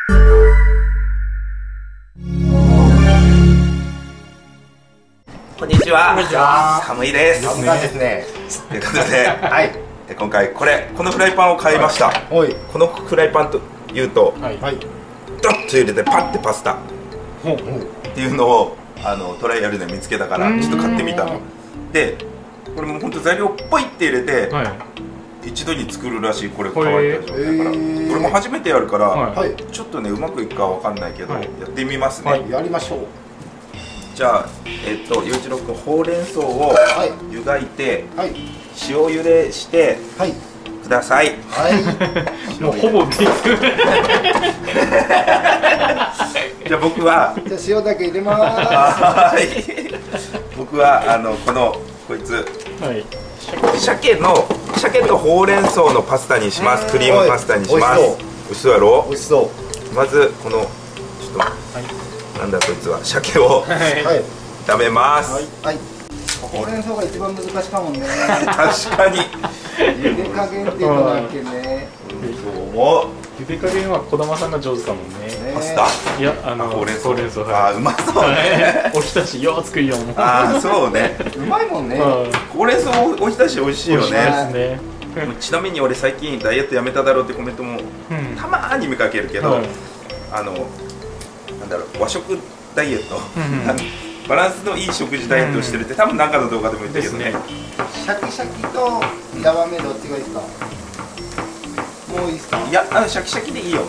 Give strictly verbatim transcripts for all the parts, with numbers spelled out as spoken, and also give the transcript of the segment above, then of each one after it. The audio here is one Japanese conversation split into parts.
こんにちは。 こんにちは。 寒いです。 寒いですね。 ということで、 はい。 今回これこのフライパンを買いました。 はい。 このフライパンというと、 はい。 ドッと入れてパッてパスタっていうのをあのトライアルで見つけたからちょっと買ってみたの。で、これも本当材料ポイって入れて一度に作るらしい。これ乾いた状態から。これも初めてやるからちょっとねうまくいくかわかんないけどやってみますね。 やりましょう。 じゃあ、えっと、ゆういちろうくん、ほうれん草を湯がいて、はい、塩茹でしてください。はい。 もうほぼできる。 じゃあ僕は、 じゃあ塩だけ入れます。 はい。僕はあのこのこいつ、はい、鮭の鮭とほうれん草のパスタにします。クリームパスタにします。美味しそうやろ？美味しそう。まずこのちょっと。はい、なんだこいつは鮭を炒めます。はい。 ほうれん草が一番難しかもね。 確かに。 茹で加減っていうのがあってね。 そう思う。 茹で加減は児玉さんが上手だもんね。 パスタ？ いや、あのほうれん草。 あ、 うまそうね。 おひたしよう作りよ。 あ、そうね。 うまいもんね。 ほうれん草おひたし美味しいよね。 ね。 ちなみに俺最近ダイエットやめただろうってコメントもたまーに見かけるけど、あの。なんだろう、和食ダイエット、バランスのいい食事ダイエットをしてるって多分何かの動画でも言ったけどね。 シャキシャキとヤバめどっちがいいですか？もういいですか？ いや、あのシャキシャキでいいよ。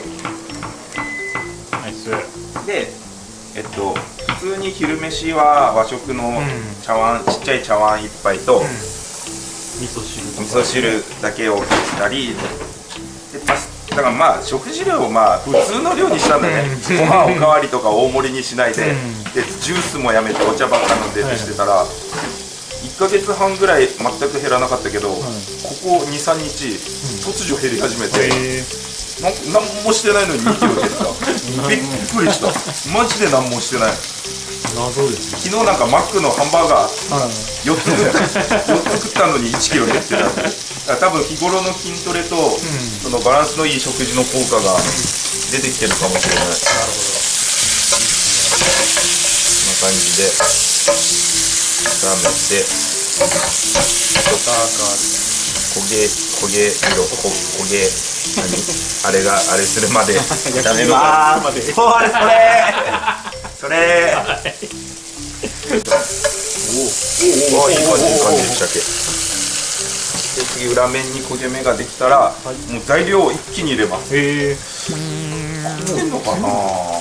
ナイス。 で、えっと普通に昼飯は和食の茶碗、ちっちゃい茶碗一杯と、うん、味噌汁味噌汁だけをしたりでパスだからまあ食事量をまあ普通の量にしたんだね。ご飯おかわりとか大盛りにしないで、でジュースもやめてお茶ばっか飲んでってしてたらいっかげつはんぐらい全く減らなかったけど、ここにさんにち突如減り始めて、な何もしてないのににキロ減った。びっくりした。マジで何もしてない。 謎です。 昨日なんかマックのハンバーガーよっつ食ったのにいちキロ減ってた。多分日頃の筋トレと、うん、そのバランスのいい食事の効果が出てきてるかもしれない。なるほど。こんな感じで炒めて、焦げ焦げ色焦げ何あれがあれするまで炒めます。それそれそれ。おおいい感じいい感じ鮭。で次裏面に焦げ目ができたら、はい、もう材料を一気に入れます。へえ。合ってんのかな。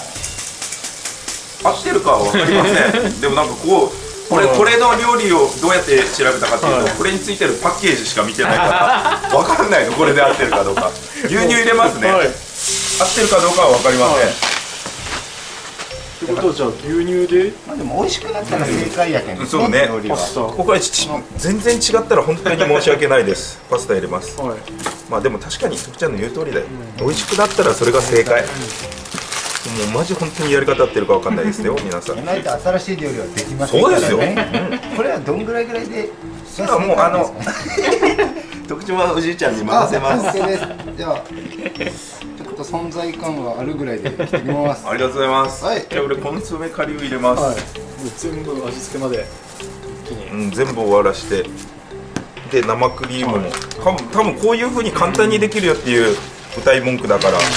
合ってるかは分かりません。でもなんかこうこれこれの料理をどうやって調べたかっていうと、これについてるパッケージしか見てないから分かんないの。これで合ってるかどうか。牛乳入れますね。はい、合ってるかどうかは分かりません。はいってことはじゃあ牛乳で、 まあでも美味しくなったら正解やけんね。 そうね。ここは全然違ったら本当に申し訳ないです。パスタ入れます。はい、まあでも確かに徳ちゃんの言う通りだよ。うん、美味しくなったらそれが正解。うん、もうマジ本当にやり方合ってるかわかんないですよ皆さん。 ないと新しい料理はできませんからね。そうですよ。これはどんぐらいぐらいで。 それはもうあの徳ちゃんはおじいちゃんに任せます。 じゃあ。存在感があるぐらいで切ってきます。 ありがとうございます。はい。じゃあ俺コンソメ顆粒入れます。はい。 全部味付けまで。 うん、全部終わらして。で生クリームも、多分多分こういう風に簡単にできるよっていう歌い文句だから。うん。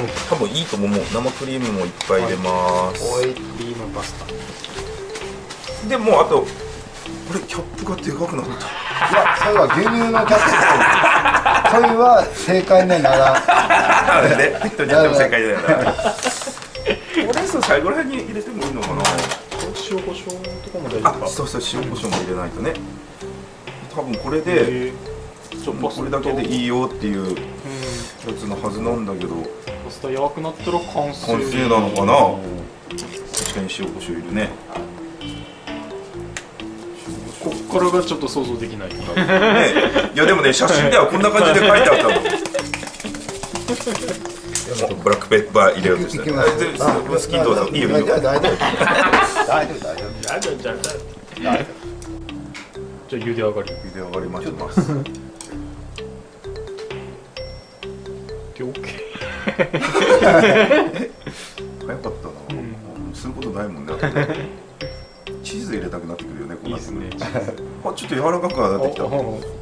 多分いいと思う。生クリームもいっぱい入れます。 はい。クリームパスタ。 でもうあとこれキャップがでかくなった。 いや、それは牛乳のキャップ。それは正解ねなら。 あれね、適当にやっても正解だよな。ほうれん草最後らへんに入れてもいいのかな。 塩コショウとかも大丈夫か。 あ、そうそう塩コショウも入れないとね。多分これでこれだけでいいよっていうやつのはずなんだけど。 パスタ弱くなったら完成。 完成なのかな。確かに塩コショウいるね。 こっからがちょっと想像できない。ね、 いやでもね写真ではこんな感じで書いてあったもん。ブラックペッパー入れようとした。好きどうぞ。いいよいいよ。大丈夫大丈夫大丈夫大丈夫大丈夫。じゃあ茹で上がり。 茹で上がり待ちます。 でオッケー。 早かったな、することないもんね。チーズ入れたくなってくるよね、こいいですね。 あ、ちょっと柔らかくなってきた。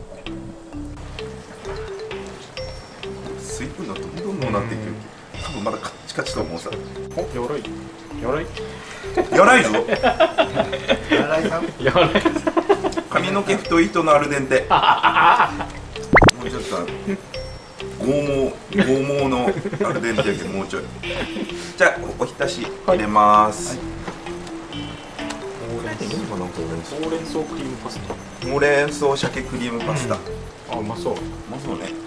水分だとどんどんなっていく。多分まだカッチカチと思うさ。 お、柔らい。柔らい。 やらいぞ。 新井さん柔らい。 髪の毛太い人のアルデンテ。もうちょっと剛毛剛毛のアルデンテやけどもうちょい。じゃあおひたし入れます。 ほうれん草ほうれん草クリームパスタ。 ほうれん草鮭クリームパスタ。 あ、うまそう。 うまそうね。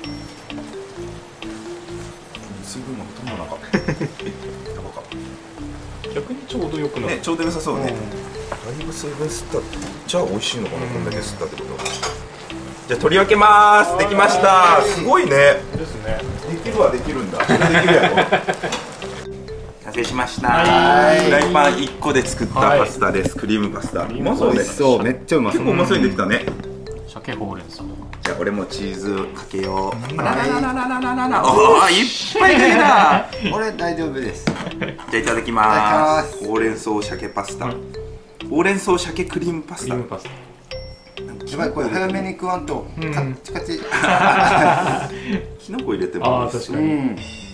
水分がほとんどなかった。やばか。 逆にちょうどよくない。 ね、ちょうど良さそうね。だいぶ水分吸った。じゃあ美味しいのかな、こんだけ吸ったってことは。じゃあ取り分けます。できました。すごいね。 ですね。 できるはできるんだ。できるやろ。完成しました。 はいフライパンいっこで作ったパスタです。クリームパスタ。うまそうね。 そうめっちゃうまそう。 結構うまそうにできたね。 鮭ほうれん草。 じゃあ俺もチーズかけよう。あらららららららら。おお、いっぱいかけた。 俺大丈夫です。 じゃあいただきいまただきますす。ほうれん草鮭パスタ。ほうれん草鮭クリームパスタ。 クリームパスタ。 やばい、これ早めに食わんとうんカッチカチ。 きのこ入れてあもあ、確かに。 うん。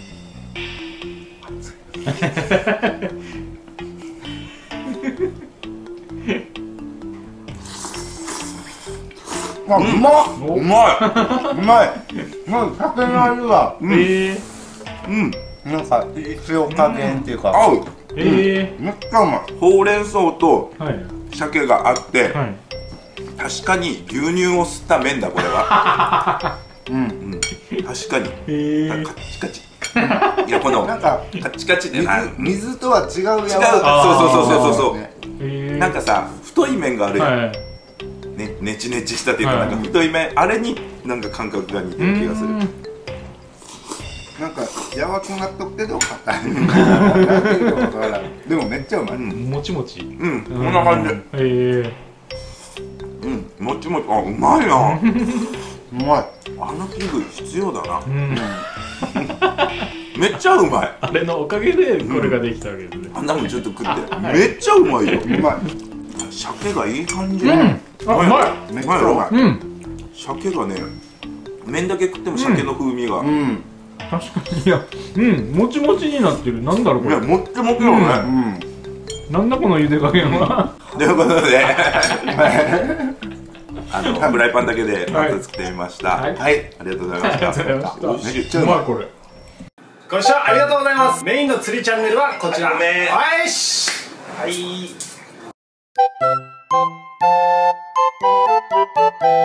あ、うまっ。 うまい。 うまい。もう酒の味はええ。 うん。 なんか塩加減っていうか。 合う。 えめっちゃうまい。 ほうれん草とえ。はい。 鮭があって、 はい。 確かに牛乳を吸った麺だこれは。 うん。 うん。確かに。 ええ。 カッチカチ。いやこのカなんかッチカチで水な。 水とは違う柔らか違う。 さ。 そうそうそうそうそう。 ねええ。 なんかさ、太い麺があるやん。 はい。 ね、ねちねちしたっていうか、 はいなんか太い麺、あれになんか感覚が似てる気がする。 なんか柔らかくなっとくけど硬い。なんていうのかわからん。でもめっちゃうまい。 うん、 もちもち。 うん、こんな感じ。 えうん、もちもち、あ、うまいな。 うまい。 あの器具必要だな。 え。うん。 めっちゃうまい。 あれのおかげでこれができたわけですね。 あんなもんちょっと食って、 はいめっちゃうまいよ。 うまい。 鮭がいい感じ。 うん。あ、うまい。 めっちゃうまい。 うん。 鮭がね、麺だけ食っても鮭の風味が。いうん。 確かに。いや、うん、もちもちになってる。なんだろうこや、 れ。 もっちもちようね。 ん。 なんだこの茹で加減は。 ということで、あのフライパンだけでまた作ってみました。 はいはい、ありがとうございました。美味しい。 めっちゃうまい。 これ。 ご視聴ありがとうございます。メインの釣りチャンネルはこちら。 ごめんはいし。 はい。